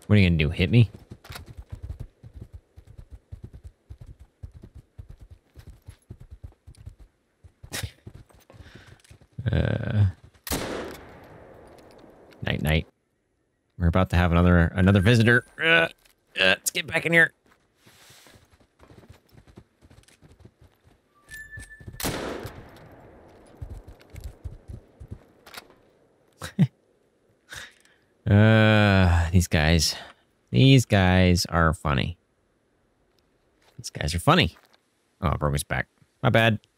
What are you gonna do? Hit me? Night, night. We're about to have another visitor. Let's get back in here. These guys are funny. These guys are funny. Oh, I broke his back. My bad.